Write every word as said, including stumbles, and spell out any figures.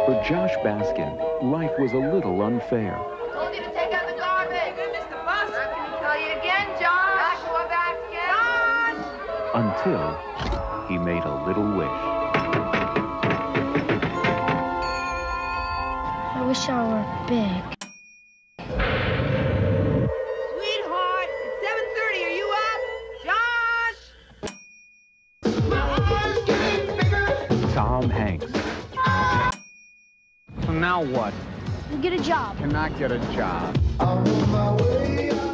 For Josh Baskin, life was a little unfair. Told you to take out the garbage. You're gonna miss the bus. I'm gonna tell you again, Josh. Joshua Baskin. Josh! Until he made a little wish. I wish I were big. Sweetheart, it's seven thirty. Are you up? Josh! Tom Hanks. So now what? You get a job. Cannot get a job. I'm on my way.